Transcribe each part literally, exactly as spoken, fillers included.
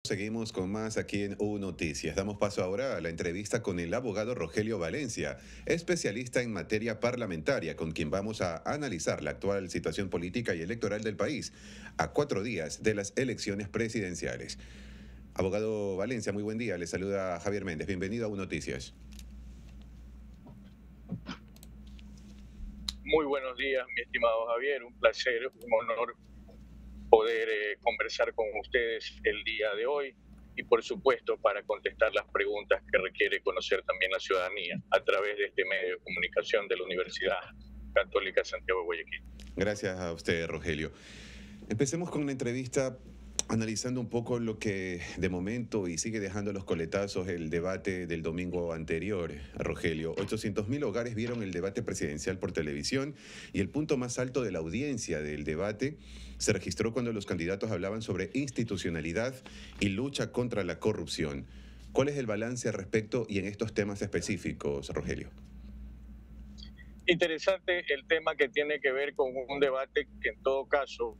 Seguimos con más aquí en U Noticias. Damos paso ahora a la entrevista con el abogado Rogelio Valencia, especialista en materia parlamentaria, con quien vamos a analizar la actual situación política y electoral del país a cuatro días de las elecciones presidenciales. Abogado Valencia, muy buen día. Le saluda Javier Méndez. Bienvenido a U Noticias. Muy buenos días, mi estimado Javier. Un placer, un honor poder eh, conversar con ustedes el día de hoy y, por supuesto, para contestar las preguntas que requiere conocer también la ciudadanía a través de este medio de comunicación de la Universidad Católica Santiago de Guayaquil. Gracias a usted, Rogelio. Empecemos con una entrevista analizando un poco lo que de momento y sigue dejando los coletazos el debate del domingo anterior, Rogelio. ochocientos mil hogares vieron el debate presidencial por televisión y el punto más alto de la audiencia del debate se registró cuando los candidatos hablaban sobre institucionalidad y lucha contra la corrupción. ¿Cuál es el balance al respecto y en estos temas específicos, Rogelio? Interesante el tema que tiene que ver con un debate que en todo caso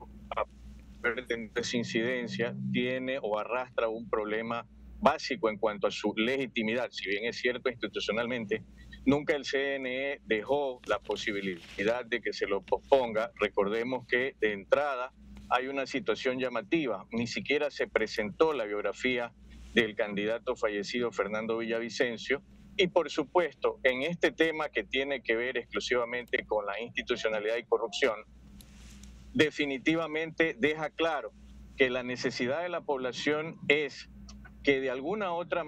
esa incidencia tiene o arrastra un problema básico en cuanto a su legitimidad. Si bien es cierto institucionalmente, nunca el C N E dejó la posibilidad de que se lo posponga. Recordemos que de entrada hay una situación llamativa. Ni siquiera se presentó la biografía del candidato fallecido Fernando Villavicencio. Y por supuesto, en este tema que tiene que ver exclusivamente con la institucionalidad y corrupción, definitivamente deja claro que la necesidad de la población es que de alguna otra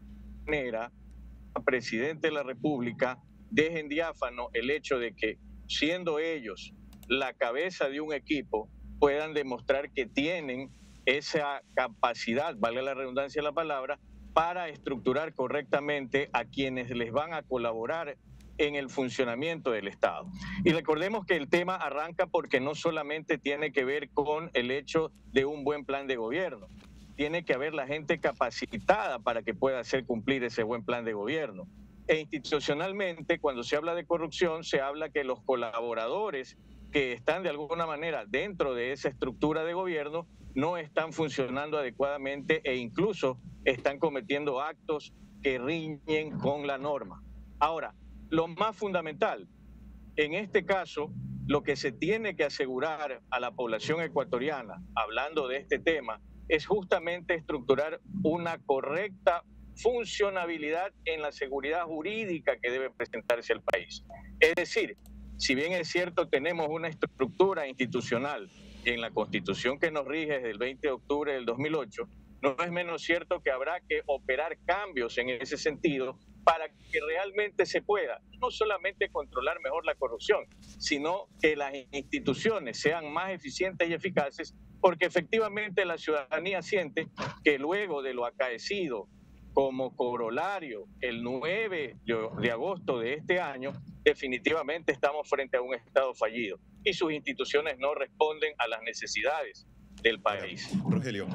manera el presidente de la República deje en diáfano el hecho de que, siendo ellos la cabeza de un equipo, puedan demostrar que tienen esa capacidad, vale la redundancia de la palabra, para estructurar correctamente a quienes les van a colaborar en el funcionamiento del Estado. Y recordemos que el tema arranca porque no solamente tiene que ver con el hecho de un buen plan de gobierno, tiene que haber la gente capacitada para que pueda hacer cumplir ese buen plan de gobierno. E institucionalmente, cuando se habla de corrupción, se habla que los colaboradores que están de alguna manera dentro de esa estructura de gobierno no están funcionando adecuadamente e incluso están cometiendo actos que riñen con la norma. Ahora, lo más fundamental, en este caso, lo que se tiene que asegurar a la población ecuatoriana, hablando de este tema, es justamente estructurar una correcta funcionabilidad en la seguridad jurídica que debe presentarse al país. Es decir, si bien es cierto, tenemos una estructura institucional en la Constitución que nos rige desde el veinte de octubre del dos mil ocho, no es menos cierto que habrá que operar cambios en ese sentido para que realmente se pueda no solamente controlar mejor la corrupción, sino que las instituciones sean más eficientes y eficaces, porque efectivamente la ciudadanía siente que luego de lo acaecido como corolario el nueve de agosto de este año, definitivamente estamos frente a un Estado fallido y sus instituciones no responden a las necesidades del país. Ahora, Rogelio,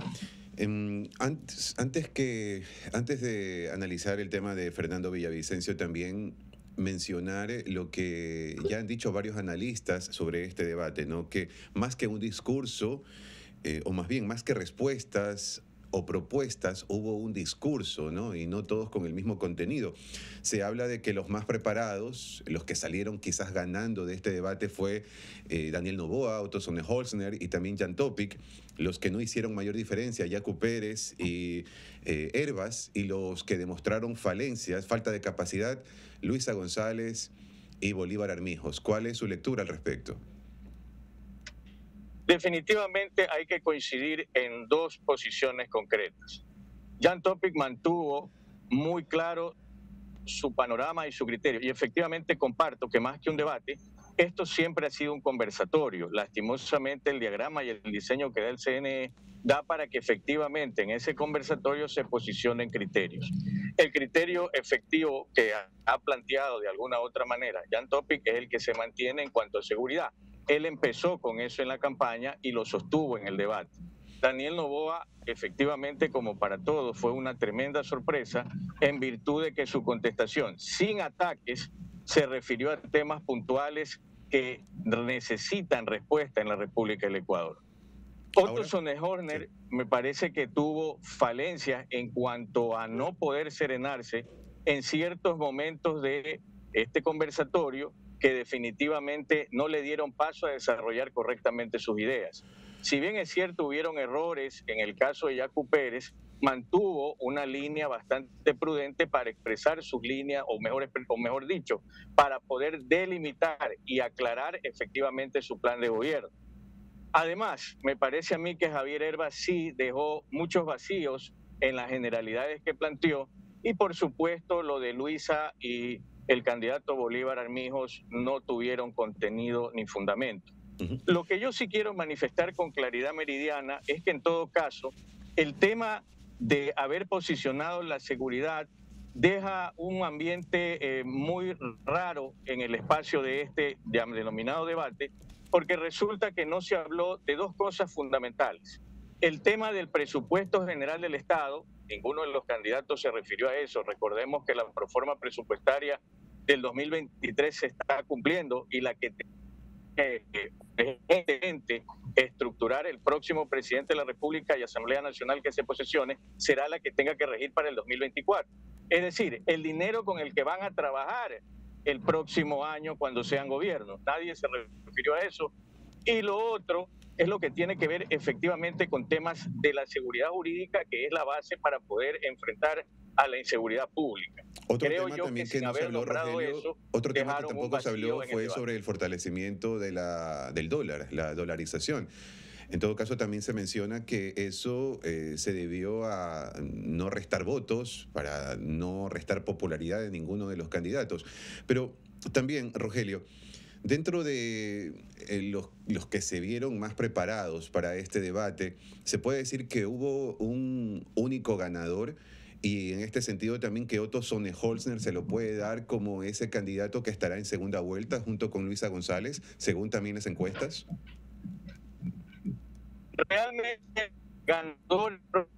Eh, antes, antes, que, antes de analizar el tema de Fernando Villavicencio, también mencionar lo que ya han dicho varios analistas sobre este debate, ¿no? Que más que un discurso, eh, o más bien más que respuestas o propuestas, hubo un discurso, ¿no? Y no todos con el mismo contenido. Se habla de que los más preparados, los que salieron quizás ganando de este debate fue eh, Daniel Noboa, Otto Sonnenholzner y también Jan Topic, los que no hicieron mayor diferencia, Yacu Pérez y eh, Hervas, y los que demostraron falencias, falta de capacidad, Luisa González y Bolívar Armijos. ¿Cuál es su lectura al respecto? Definitivamente hay que coincidir en dos posiciones concretas. Jan Topic mantuvo muy claro su panorama y su criterio, y efectivamente comparto que más que un debate, esto siempre ha sido un conversatorio. Lastimosamente el diagrama y el diseño que da el C N E da para que efectivamente en ese conversatorio se posicionen criterios. El criterio efectivo que ha planteado de alguna u otra manera Jan Topic es el que se mantiene en cuanto a seguridad. Él empezó con eso en la campaña y lo sostuvo en el debate. Daniel Noboa, efectivamente, como para todos, fue una tremenda sorpresa en virtud de que su contestación, sin ataques, se refirió a temas puntuales que necesitan respuesta en la República del Ecuador. Otto Ahora, Sonnenhorner sí. me parece que tuvo falencias en cuanto a no poder serenarse en ciertos momentos de este conversatorio que definitivamente no le dieron paso a desarrollar correctamente sus ideas. Si bien es cierto, hubieron errores en el caso de Yacu Pérez, mantuvo una línea bastante prudente para expresar sus líneas, o mejor, o mejor dicho, para poder delimitar y aclarar efectivamente su plan de gobierno. Además, me parece a mí que Javier Herbas sí dejó muchos vacíos en las generalidades que planteó y por supuesto lo de Luisa y el candidato Bolívar Armijos no tuvieron contenido ni fundamento. Ujú. Lo que yo sí quiero manifestar con claridad meridiana es que en todo caso el tema de haber posicionado la seguridad deja un ambiente eh, muy raro en el espacio de este denominado debate, porque resulta que no se habló de dos cosas fundamentales. El tema del presupuesto general del Estado, ninguno de los candidatos se refirió a eso. Recordemos que la reforma presupuestaria del dos mil veintitrés se está cumpliendo y la que eh, eh, estructurar el próximo presidente de la República y Asamblea Nacional que se posesione será la que tenga que regir para el dos mil veinticuatro. Es decir, el dinero con el que van a trabajar el próximo año cuando sean gobierno. Nadie se refirió a eso. Y lo otro es lo que tiene que ver efectivamente con temas de la seguridad jurídica, que es la base para poder enfrentar a la inseguridad pública. Otro Creo tema yo también que que sin no se haber habló, nombrado Rogelio, eso, otro tema que dejaron un tampoco se habló vacío en el fue debate. sobre el fortalecimiento de la, del dólar, la dolarización. En todo caso, también se menciona que eso eh, se debió a no restar votos, para no restar popularidad de ninguno de los candidatos. Pero también, Rogelio, dentro de eh, los, los que se vieron más preparados para este debate, se puede decir que hubo un único ganador y en este sentido también que Otto Sonnenhorner se lo puede dar como ese candidato que estará en segunda vuelta junto con Luisa González, según también las encuestas. Realmente ganador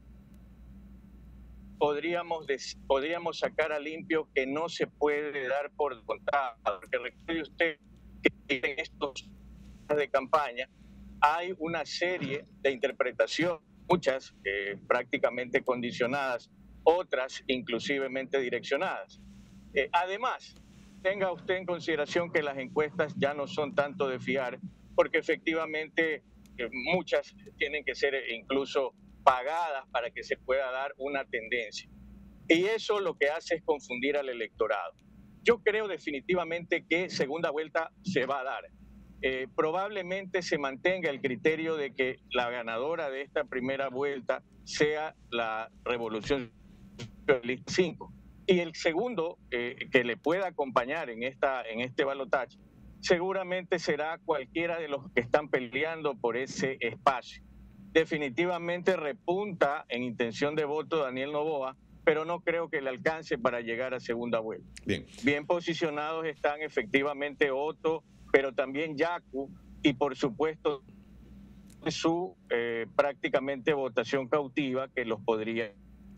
podríamos, podríamos sacar a limpio que no se puede dar por contado, porque recuerde usted que en estos de campaña hay una serie de interpretaciones, muchas eh, prácticamente condicionadas, otras inclusivemente direccionadas. Eh, además, tenga usted en consideración que las encuestas ya no son tanto de fiar, porque efectivamente eh, muchas tienen que ser incluso pagadas para que se pueda dar una tendencia. Y eso lo que hace es confundir al electorado. Yo creo definitivamente que segunda vuelta se va a dar. Eh, probablemente se mantenga el criterio de que la ganadora de esta primera vuelta sea la Revolución cinco. Y el segundo eh, que le pueda acompañar en, esta, en este balotaje seguramente será cualquiera de los que están peleando por ese espacio. Definitivamente repunta en intención de voto Daniel Noboa, pero no creo que le alcance para llegar a segunda vuelta. Bien. Bien posicionados están efectivamente Otto, pero también Yacu y por supuesto su eh, prácticamente votación cautiva que los podría...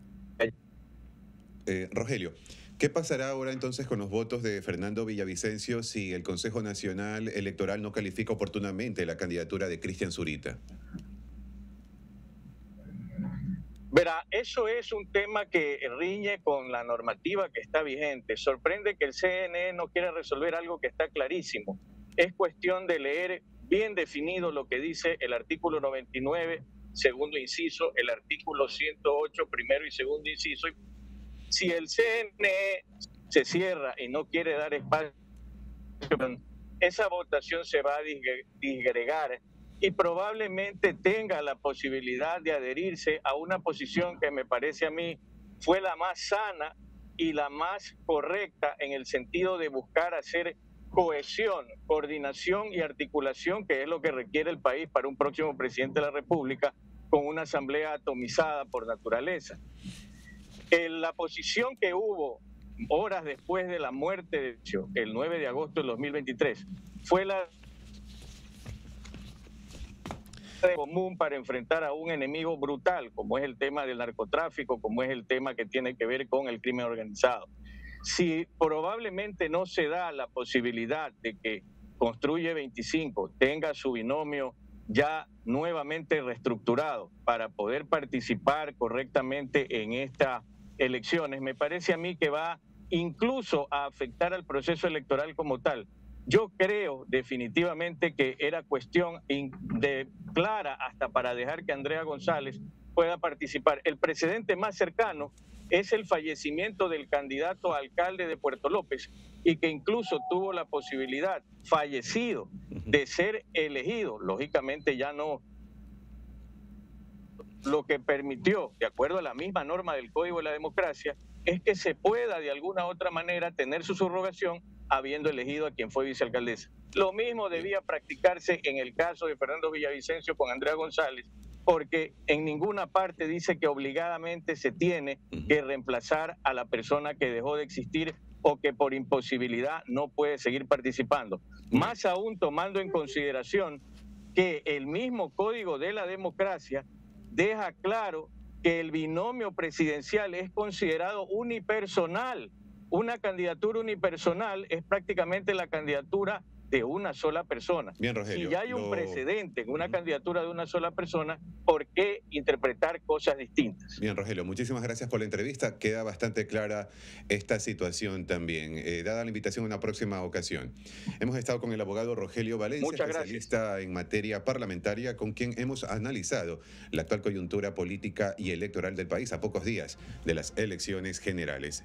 Eh, Rogelio, ¿qué pasará ahora entonces con los votos de Fernando Villavicencio si el Consejo Nacional Electoral no califica oportunamente la candidatura de Cristian Zurita? Verá, eso es un tema que riñe con la normativa que está vigente. Sorprende que el C N E no quiera resolver algo que está clarísimo. Es cuestión de leer bien definido lo que dice el artículo noventa y nueve, segundo inciso, el artículo ciento ocho, primero y segundo inciso. Si el C N E se cierra y no quiere dar espacio, esa votación se va a disgregar y probablemente tenga la posibilidad de adherirse a una posición que me parece a mí fue la más sana y la más correcta en el sentido de buscar hacer cohesión, coordinación y articulación, que es lo que requiere el país para un próximo presidente de la República con una asamblea atomizada por naturaleza. En la posición que hubo horas después de la muerte de el nueve de agosto del dos mil veintitrés fue la común para enfrentar a un enemigo brutal, como es el tema del narcotráfico, como es el tema que tiene que ver con el crimen organizado. Si probablemente no se da la posibilidad de que Construye veinticinco tenga su binomio ya nuevamente reestructurado para poder participar correctamente en estas elecciones, me parece a mí que va incluso a afectar al proceso electoral como tal. Yo creo definitivamente que era cuestión de clara hasta para dejar que Andrea González pueda participar. El precedente más cercano es el fallecimiento del candidato a alcalde de Puerto López y que incluso tuvo la posibilidad, fallecido, de ser elegido. Lógicamente ya no, lo que permitió, de acuerdo a la misma norma del Código de la Democracia, es que se pueda de alguna u otra manera tener su subrogación habiendo elegido a quien fue vicealcaldesa. Lo mismo debía practicarse en el caso de Fernando Villavicencio con Andrea González, porque en ninguna parte dice que obligadamente se tiene que reemplazar a la persona que dejó de existir o que por imposibilidad no puede seguir participando. Más aún tomando en consideración que el mismo Código de la Democracia deja claro que el binomio presidencial es considerado unipersonal. Una candidatura unipersonal es prácticamente la candidatura de una sola persona. Bien, Rogelio. Si ya hay un lo... precedente en una uh-huh. candidatura de una sola persona, ¿por qué interpretar cosas distintas? Bien, Rogelio, muchísimas gracias por la entrevista. Queda bastante clara esta situación también. Eh, dada la invitación a una próxima ocasión. Hemos estado con el abogado Rogelio Valencia, Muchas especialista gracias. en materia parlamentaria, con quien hemos analizado la actual coyuntura política y electoral del país a pocos días de las elecciones generales.